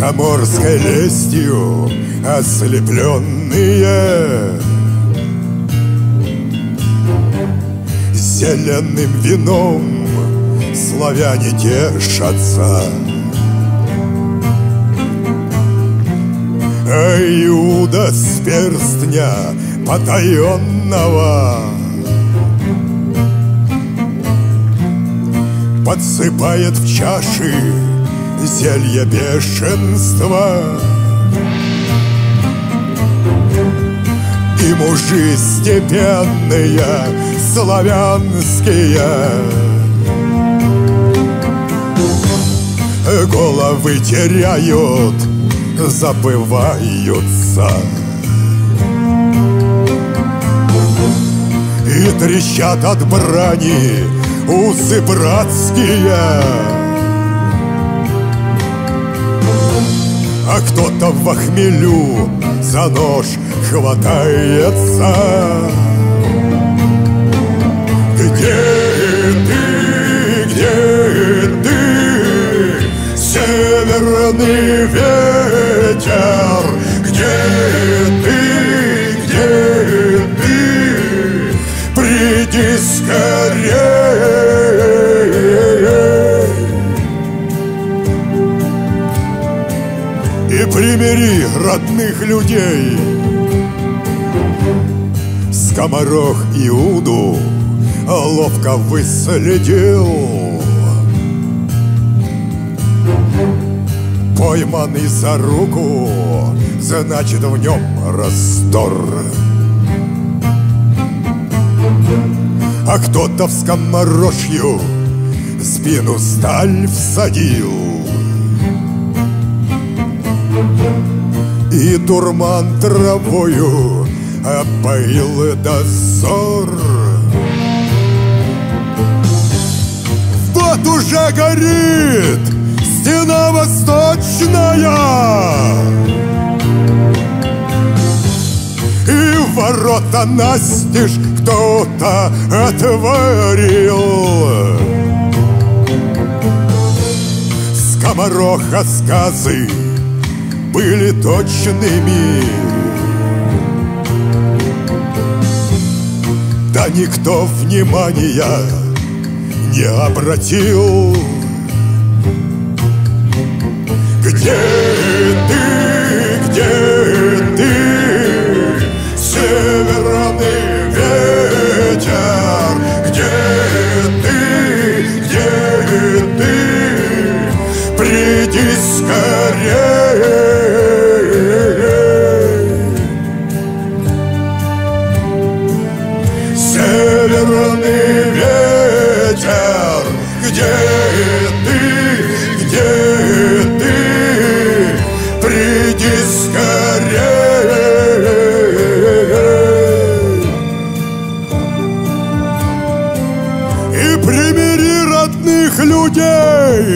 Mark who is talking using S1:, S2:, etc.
S1: заморской лестью ослепленные, зеленым вином славяне тешатся. А Иуда с перстня потаенного подсыпает в чаши зелье бешенства. И мужи степенные, славянские, головы теряют, забываются. И трещат от брани усы братские, а кто-то в хмелю за нож хватается. Где ты, северный ветер? Где ты, приди скорее и примири родных людей. Скоморох Иуду ловко выследил, пойманный за руку, значит в нем раздор. А кто-то в скоморожью спину сталь всадил, и дурман травою опоил дозор. Вот уже горит стена восточная, и ворота настежь кто-то отворил. Скомороха сказы были точными, да никто внимания не обратил. Где ты, северный ветер? Где ты, приди скорее северный ветер? Где ты, приди скорее и примири родных людей.